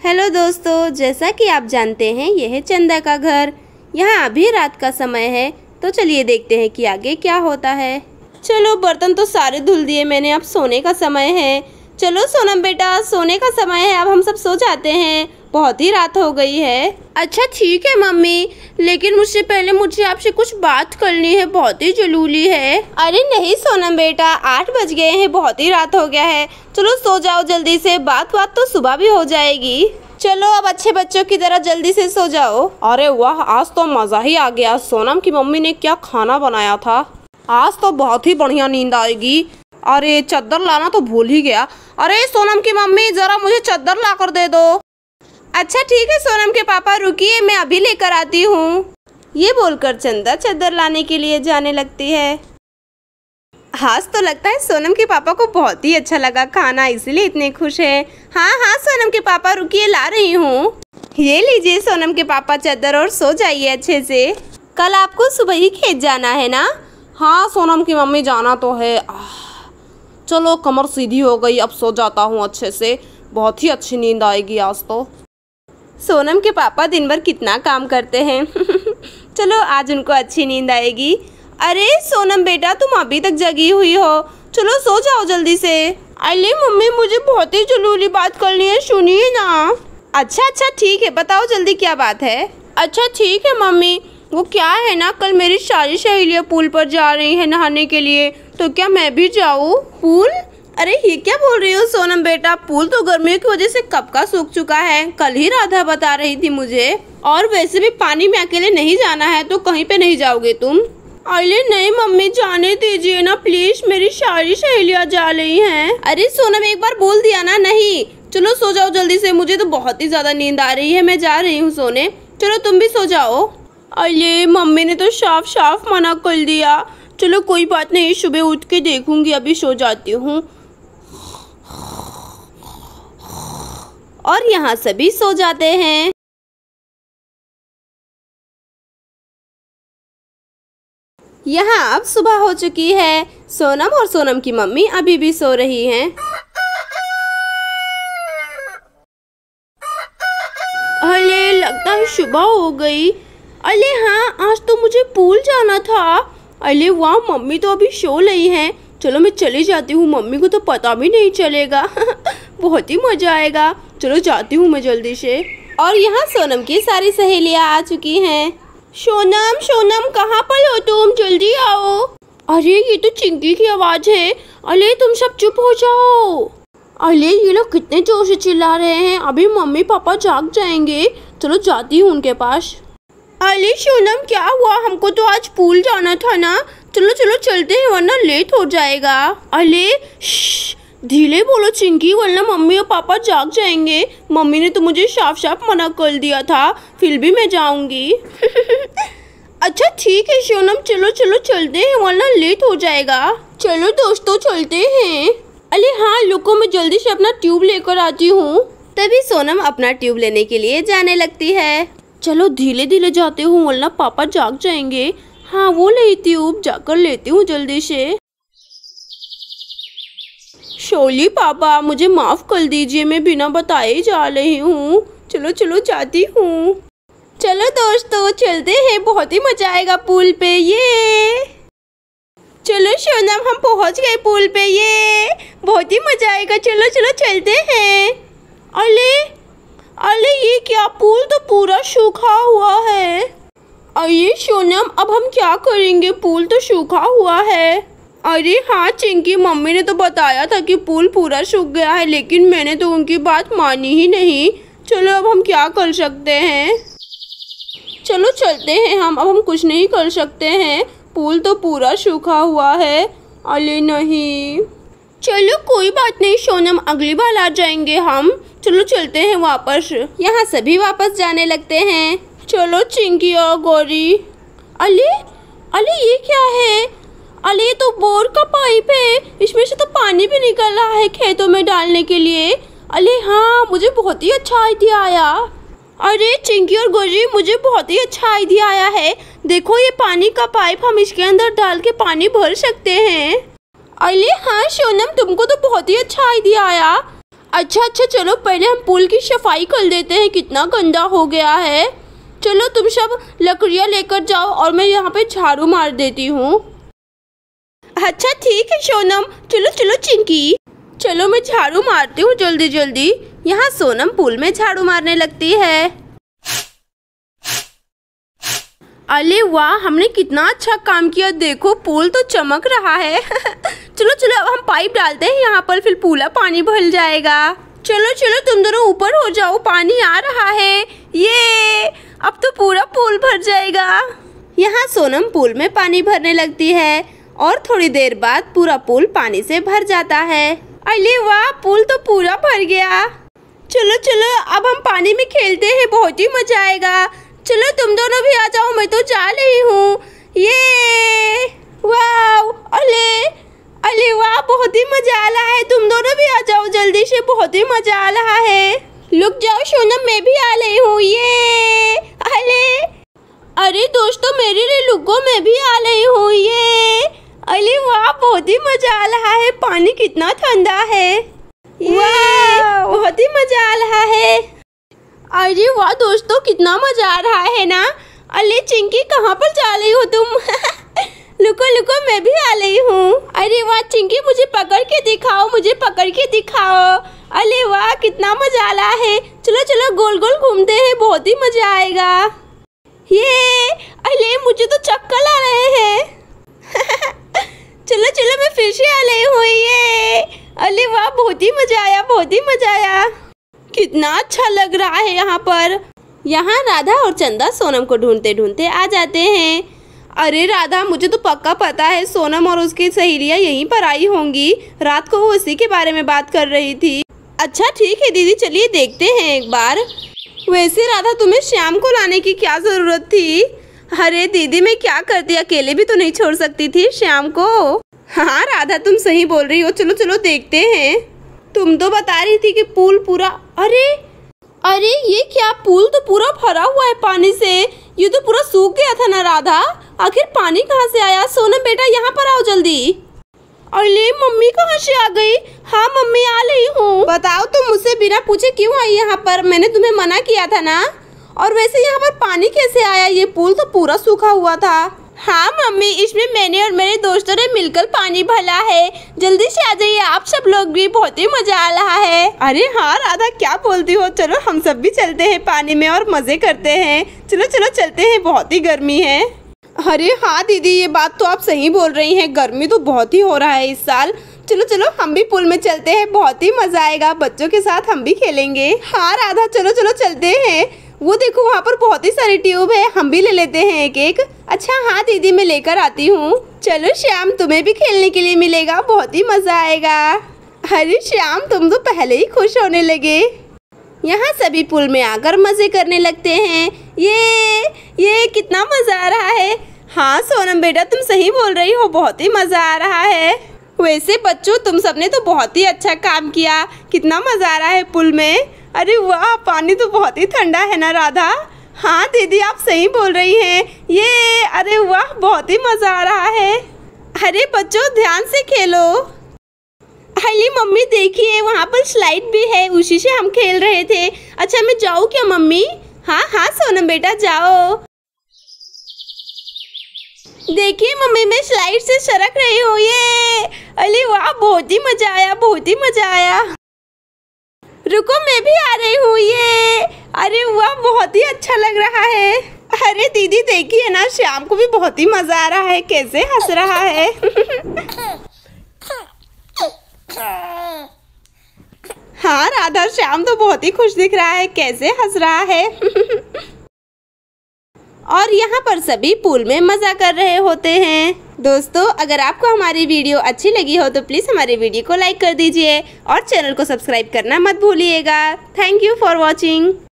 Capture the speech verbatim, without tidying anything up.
Hello दोस्तों, जैसा कि आप जानते हैं यह है चंदा का घर। यहाँ अभी रात का समय है, तो चलिए देखते हैं कि आगे क्या होता है। चलो, बर्तन तो सारे धुल दिए मैंने, अब सोने का समय है। चलो सोनम बेटा, सोने का समय है, अब हम सब सो जाते हैं, बहुत ही रात हो गई है। अच्छा ठीक है मम्मी, लेकिन मुझसे पहले मुझे आपसे कुछ बात करनी है, बहुत ही जरूरी है। अरे नहीं सोनम बेटा, आठ बज गए हैं, बहुत ही रात हो गया है। चलो सो जाओ जल्दी से, बात बात तो सुबह भी हो जाएगी। चलो अब अच्छे बच्चों की तरह जल्दी से सो जाओ। अरे वाह, आज तो मजा ही आ गया। सोनम की मम्मी ने क्या खाना बनाया था, आज तो बहुत ही बढ़िया नींद आएगी। अरे चादर लाना तो भूल ही गया। अरे सोनम की मम्मी, जरा मुझे चादर ला कर दे दो। अच्छा ठीक है सोनम के पापा, रुकिए मैं अभी लेकर आती हूँ। ये बोलकर चंदा चादर लाने के लिए जाने लगती है। आज तो लगता है सोनम के पापा को बहुत ही अच्छा लगा खाना, इसलिए इतने खुश हैं। हाँ हाँ सोनम के पापा, रुकिए ला रही हूँ। ये लीजिए सोनम के पापा चादर, और सो जाइए अच्छे से। कल आपको सुबह ही खेत जाना है ना? हाँ सोनम की मम्मी, जाना तो है। चलो कमर सीधी हो गई, अब सो जाता हूँ अच्छे से, बहुत ही अच्छी नींद आएगी आज तो। सोनम के पापा दिन भर कितना काम करते हैं। चलो आज उनको अच्छी नींद आएगी। अरे सोनम बेटा, तुम अभी तक जगी हुई हो, चलो सो जाओ जल्दी से। अरे मम्मी, मुझे बहुत ही जरूरी बात करनी है, सुनिए ना। अच्छा अच्छा ठीक है, बताओ जल्दी क्या बात है। अच्छा ठीक है मम्मी, वो क्या है ना, कल मेरी सारी सहेलियाँ पूल पर जा रही हैं नहाने के लिए, तो क्या मैं भी जाऊँ पूल? अरे ये क्या बोल रही हो सोनम बेटा, पूल तो गर्मियों की वजह से कब का सूख चुका है, कल ही राधा बता रही थी मुझे। और वैसे भी पानी में अकेले नहीं जाना है, तो कहीं पे नहीं जाओगे तुम? अरे नहीं मम्मी, जाने दीजिए ना प्लीज, मेरी सारी सहेलियाँ जा रही हैं। अरे सोनम, एक बार बोल दिया ना नहीं। चलो सो जाओ जल्दी से, मुझे तो बहुत ही ज्यादा नींद आ रही है, मैं जा रही हूँ सोने। चलो तुम भी सो जाओ। अरे मम्मी ने तो साफ साफ मना कर दिया। चलो कोई बात नहीं, सुबह उठ के देखूंगी, अभी सो जाती हूँ। और यहाँ सभी सो जाते हैं। यहाँ अब सुबह हो चुकी है। सोनम और सोनम की मम्मी अभी भी सो रही हैं। अरे लगता है सुबह हो गई। अरे हाँ, आज तो मुझे पूल जाना था। अरे वाह, मम्मी तो अभी सो रही हैं। चलो मैं चली जाती हूँ, मम्मी को तो पता भी नहीं चलेगा। बहुत ही मजा आएगा। चलो जाती हूँ मैं जल्दी से। और यहाँ सोनम की सारी सहेलियाँ आ चुकी हैं। सोनम सोनम, कहाँ पर हो तुम, जल्दी आओ। अरे ये तो चिंकी की आवाज़ है। अरे तुम सब चुप हो जाओ। अरे ये लोग कितने जोर से चिल्ला रहे हैं, अभी मम्मी पापा जाग जाएंगे। चलो जाती हूँ उनके पास। अरे सोनम क्या हुआ, हमको तो आज पूल जाना था ना। चलो चलो चलते हैं, वरना लेट हो जाएगा। अरे धीरे बोलो चिंकी, वरना मम्मी और पापा जाग जाएंगे। मम्मी ने तो मुझे साफ साफ मना कर दिया था, फिर भी मैं जाऊंगी। अच्छा ठीक है सोनम, चलो चलो चलते हैं, वरना लेट हो जाएगा। चलो दोस्तों चलते हैं। अरे हाँ रुको, मैं जल्दी से अपना ट्यूब लेकर आती हूँ। तभी सोनम अपना ट्यूब लेने के लिए जाने लगती है। चलो धीरे धीरे जाते हूँ, वरना पापा जाग जाएंगे। हाँ वो ले ट्यूब, जाकर लेती हूँ जल्दी से। शोली पापा, मुझे माफ कर दीजिए, मैं बिना बताए जा रही हूँ। चलो चलो जाती हूँ। चलो दोस्तों चलते हैं, बहुत ही मजा आएगा पूल पे। ये चलो सोनम, हम पहुँच गए पूल पे, ये बहुत ही मजा आएगा। चलो चलो चलते हैं। अरे अरे ये क्या, पूल तो पूरा सूखा हुआ है। अरे सोनम, अब हम क्या करेंगे, पूल तो सूखा हुआ है। अरे हाँ चिंकी, मम्मी ने तो बताया था कि पूल पूरा सूख गया है, लेकिन मैंने तो उनकी बात मानी ही नहीं। चलो अब हम क्या कर सकते हैं, चलो चलते हैं हम, अब हम कुछ नहीं कर सकते हैं, पूल तो पूरा सूखा हुआ है। अरे नहीं, चलो कोई बात नहीं सोनम, अगली बार आ जाएंगे हम। चलो चलते हैं वापस। यहाँ सभी वापस जाने लगते हैं। चलो चिंकी और गौरी। अरे अरे ये क्या है, अरे ये तो बोर का पाइप है, इसमें से तो पानी भी निकल रहा है खेतों में डालने के लिए। अरे हाँ, मुझे बहुत ही अच्छा आइडिया आया। अरे चिंकी और गौरी, मुझे बहुत ही अच्छा आइडिया आया है। देखो ये पानी का पाइप, हम इसके अंदर डाल के पानी भर सकते हैं। अरे हाँ सोनम, तुमको तो बहुत ही अच्छा आइडिया आया। अच्छा अच्छा चलो पहले हम पुल की सफाई कर देते हैं, कितना गंदा हो गया है। चलो तुम सब लकड़ियाँ लेकर जाओ और मैं यहाँ पे झाड़ू मार देती हूँ। अच्छा ठीक है सोनम, चलो चलो चिंकी, चलो मैं झाड़ू मारती हूँ जल्दी जल्दी। यहाँ सोनम पुल में झाड़ू मारने लगती है। अरे वाह, हमने कितना अच्छा काम किया, देखो पुल तो चमक रहा है। चलो चलो अब हम पाइप डालते हैं यहाँ पर, फिर पूरा पानी भर जाएगा। चलो चलो तुम दोनों ऊपर हो जाओ, पानी आ रहा है। ये अब तो पूरा पुल भर जाएगा। यहाँ सोनम पुल में पानी भरने लगती है और थोड़ी देर बाद पूरा पुल पानी से भर जाता है। अरे वाह, पुल तो पूरा भर गया। चलो चलो अब हम पानी में खेलते हैं, बहुत ही मजा आएगा। चलो तुम दोनों भी आ जाओ, मैं तो जा रही हूँ। ये वाह, अले अले वाह, बहुत ही मजा आ रहा है। तुम दोनों भी आ जाओ जल्दी से, बहुत ही मजा आ रहा है। रुक जाओ सोनम, मैं भी आ रही हूँ। ये अले अरे दोस्तों मेरे लिए रुको, मैं भी आ रही हूँ। ये अरे वाह, बहुत ही मजा आ रहा है, पानी कितना ठंडा है। वाह, बहुत ही मजा आ रहा है। अरे वाह दोस्तों, कितना मजा आ रहा है ना। अरे चिंकी कहाँ पर जा रही हो तुम? लुको लुको, मैं भी आ रही हूँ। अरे वाह चिंकी, मुझे पकड़ के दिखाओ, मुझे पकड़ के दिखाओ। अरे वाह, कितना मजा आ रहा है। चलो चलो गोल गोल घूमते हैं, बहुत ही मजा आएगा। ये अरे मुझे तो चक्कर आ रहे हैं। चलो चलो मैं फिर से आ रही हूँ। ये अरे वाह, बहुत ही मजा आया, बहुत ही मजा आया। कितना अच्छा लग रहा है यहाँ पर। यहाँ राधा और चंदा सोनम को ढूंढते ढूंढते आ जाते हैं। अरे राधा, मुझे तो पक्का पता है सोनम और उसकी सहेलियाँ यहीं पर आई होंगी, रात को वो उसी के बारे में बात कर रही थी। अच्छा ठीक है दीदी, चलिए देखते हैं एक बार। वैसे राधा, तुम्हें श्याम को लाने की क्या ज़रूरत थी? अरे दीदी मैं क्या करती, अकेले भी तो नहीं छोड़ सकती थी श्याम को। हाँ राधा, तुम सही बोल रही हो, चलो चलो देखते हैं। तुम तो बता रही थी कि पुल पूरा, अरे अरे ये क्या, पुल तो पूरा भरा हुआ है पानी से। ये तो पूरा सूख गया था ना राधा, आखिर पानी कहाँ से आया? सोनम बेटा यहाँ पर आओ जल्दी। अरे मम्मी कहाँ से आ गई? हाँ मम्मी आ रही हूँ। बताओ तुम मुझसे बिना पूछे क्यों आई यहाँ पर? मैंने तुम्हें मना किया था ना। और वैसे यहाँ पर पानी कैसे आया? ये पुल तो पूरा सूखा हुआ था। हाँ मम्मी, इसमें मैंने और मेरे दोस्तों ने मिलकर पानी भरा है। जल्दी से आ जाइए आप सब लोग भी, बहुत ही मजा आ रहा है। अरे हाँ राधा, क्या बोलती हो? चलो हम सब भी चलते हैं पानी में और मजे करते हैं। चलो चलो चलते हैं, बहुत ही गर्मी है। अरे हाँ दीदी, ये बात तो आप सही बोल रही हैं, गर्मी तो बहुत ही हो रहा है इस साल। चलो चलो हम भी पुल में चलते हैं, बहुत ही मजा आएगा, बच्चों के साथ हम भी खेलेंगे। हाँ राधा, चलो चलो चलते हैं। वो देखो वहाँ पर बहुत ही सारी ट्यूब है, हम भी ले लेते हैं एक एक। अच्छा हाँ दीदी, मैं लेकर आती हूँ। चलो श्याम, तुम्हें भी खेलने के लिए मिलेगा, बहुत ही मजा आएगा। अरे श्याम, तुम तो पहले ही खुश होने लगे। यहाँ सभी पुल में आकर मजे करने लगते हैं। ये ये कितना मजा आ रहा है। हाँ सोनम बेटा, तुम सही बोल रही हो, बहुत ही मजा आ रहा है। वैसे बच्चों, तुम सबने तो बहुत ही अच्छा काम किया, कितना मजा आ रहा है पुल में। अरे वाह, पानी तो बहुत ही ठंडा है ना राधा? हाँ दीदी, आप सही बोल रही हैं। ये अरे वाह, बहुत ही मजा आ रहा है। अरे बच्चों, ध्यान से खेलो। अरे मम्मी देखिए, वहाँ पर स्लाइड भी है, उसी से हम खेल रहे थे। अच्छा मैं जाऊँ क्या मम्मी? हाँ हाँ सोनम बेटा जाओ। देखिए मम्मी, मैं स्लाइड से सरक रही हूँ। ये अरे वाह, बहुत ही मजा आया, बहुत ही मजा आया। रुको, मैं भी आ रही हूँ। ये अरे वाह, बहुत ही अच्छा लग रहा है। अरे दीदी देखिए ना, श्याम को भी बहुत ही मजा आ रहा है, कैसे हंस रहा है। हाँ राधा, श्याम तो बहुत ही खुश दिख रहा है, कैसे हंस रहा है। और यहाँ पर सभी पूल में मजा कर रहे होते हैं। दोस्तों, अगर आपको हमारी वीडियो अच्छी लगी हो तो प्लीज़ हमारी वीडियो को लाइक कर दीजिए और चैनल को सब्सक्राइब करना मत भूलिएगा। Thank you for watching.